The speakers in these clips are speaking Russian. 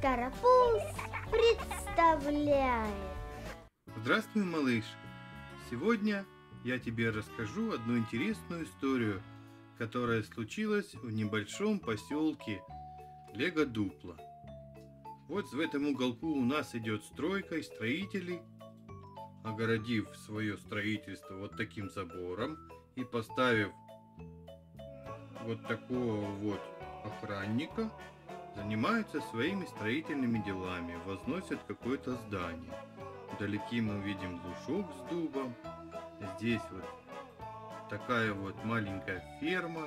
Карапуз представляет. Здравствуй, малыш! Сегодня я тебе расскажу одну интересную историю, которая случилась в небольшом поселке Лего-Дупло. Вот в этом уголку у нас идет стройка, и строители, огородив свое строительство вот таким забором и поставив вот такого вот охранника, занимаются своими строительными делами, возносят какое-то здание. Вдалеке мы видим лужок с дубом. Здесь вот такая вот маленькая ферма.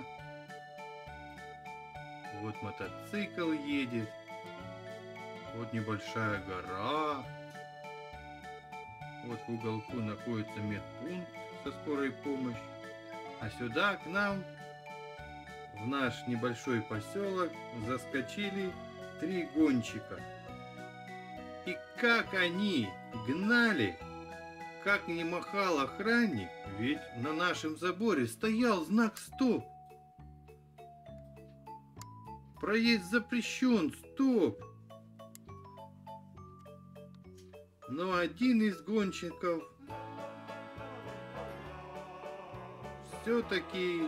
Вот мотоцикл едет. Вот небольшая гора. Вот в уголку находится медпункт со скорой помощью. А сюда к нам, в наш небольшой поселок, заскочили 3 гонщика. И как они гнали, как не махал охранник, ведь на нашем заборе стоял знак «Стоп». Проезд запрещен, стоп. Но один из гонщиков все-таки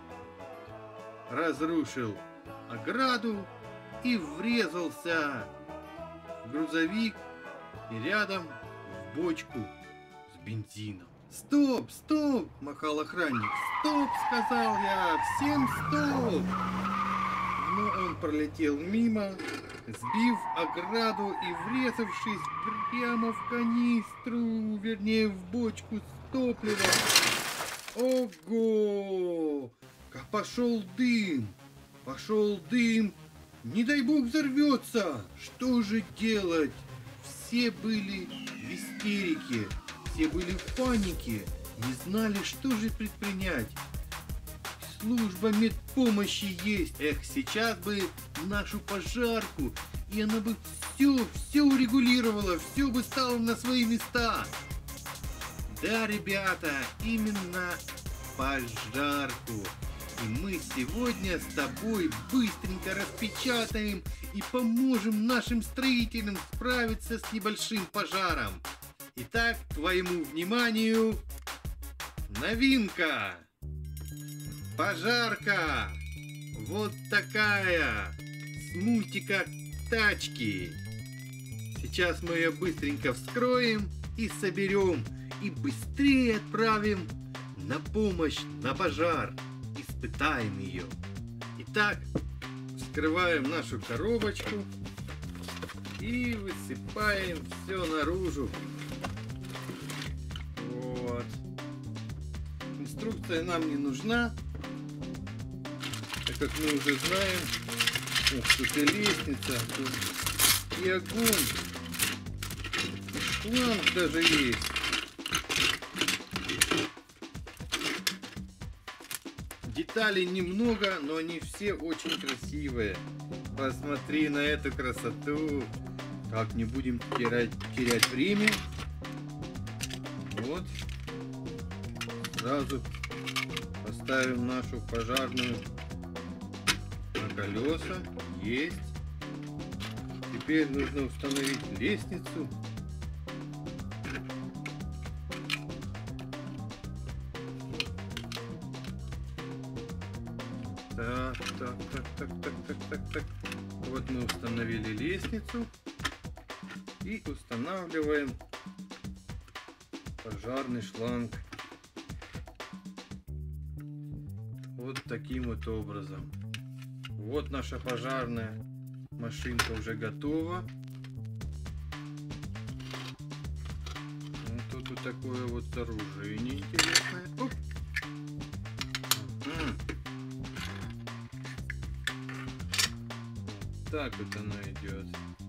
разрушил ограду и врезался в грузовик и рядом в бочку с бензином. «Стоп, стоп!» – махал охранник. «Стоп!» – сказал я. «Всем стоп!» Но он пролетел мимо, сбив ограду и врезавшись прямо в канистру, вернее в бочку с топливом. Ого! Пошел дым! Пошел дым! Не дай бог взорвется! Что же делать? Все были в истерике, все были в панике, не знали, что же предпринять. Служба медпомощи есть. Эх, сейчас бы нашу пожарку, и она бы все урегулировала, все бы стало на свои места. Да, ребята, именно пожарку. И мы сегодня с тобой быстренько распечатаем и поможем нашим строителям справиться с небольшим пожаром. Итак, к твоему вниманию, новинка! Пожарка! Вот такая! С мультика «Тачки». Сейчас мы ее быстренько вскроем и соберем, и быстрее отправим на помощь, на пожар. Испытаем ее. Итак, вскрываем нашу коробочку и высыпаем все наружу. Вот. Инструкция нам не нужна, так как мы уже знаем. Ух, тут и лестница, тут и огонь, и шланг даже есть. Деталей немного, но они все очень красивые. Посмотри на эту красоту. Так, не будем терять время. Вот. Сразу поставим нашу пожарную на колеса. Есть. Теперь нужно установить лестницу. Так. Вот мы установили лестницу и устанавливаем пожарный шланг вот таким вот образом. Вот наша пожарная машинка уже готова. Тут вот такое вот сооружение интересное. Оп. Так вот она идет.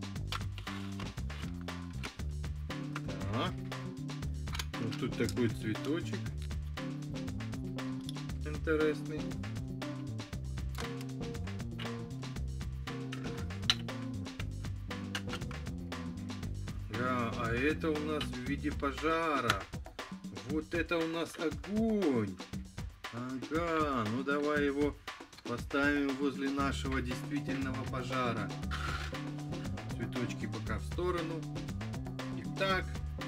Так. Вот тут такой цветочек интересный. Да, а это у нас в виде пожара. Вот это у нас огонь. Ага, ну давай его поставим возле нашего действительного пожара. цветочки пока в сторону. Итак,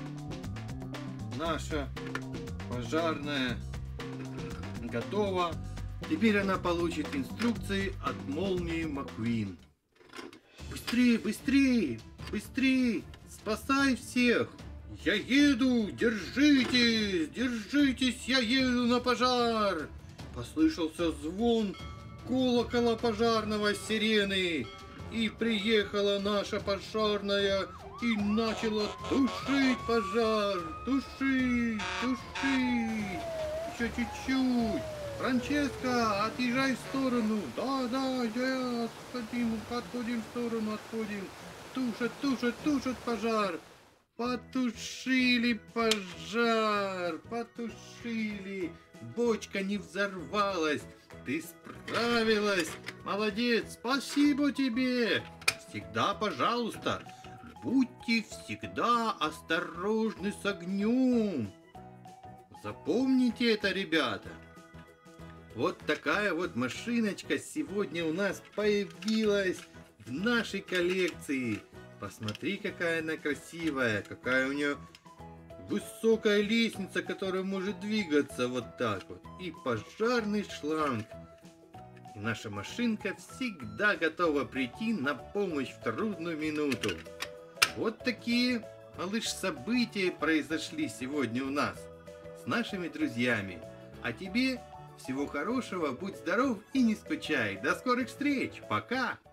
наша пожарная готова. Теперь она получит инструкции от Молнии Маквин. Быстрее, быстрее, быстрее, спасай всех! Я еду, держитесь, держитесь, я еду на пожар! Послышался звон колокола пожарного сирены, и приехала наша пожарная и начала тушить пожар, тушить, тушить, еще чуть-чуть. Франческа, отъезжай в сторону. Да, я отходим в сторону, отходим. Тушат пожар. Потушили пожар, потушили. Бочка не взорвалась. Ты справилась. Молодец, спасибо тебе. Всегда, пожалуйста, будьте всегда осторожны с огнем. Запомните это, ребята. Вот такая вот машиночка сегодня у нас появилась в нашей коллекции. Посмотри, какая она красивая, какая у нее высокая лестница, которая может двигаться вот так вот. И пожарный шланг. И наша машинка всегда готова прийти на помощь в трудную минуту. Вот такие, малыш, события произошли сегодня у нас с нашими друзьями. А тебе всего хорошего, будь здоров и не скучай. До скорых встреч. Пока!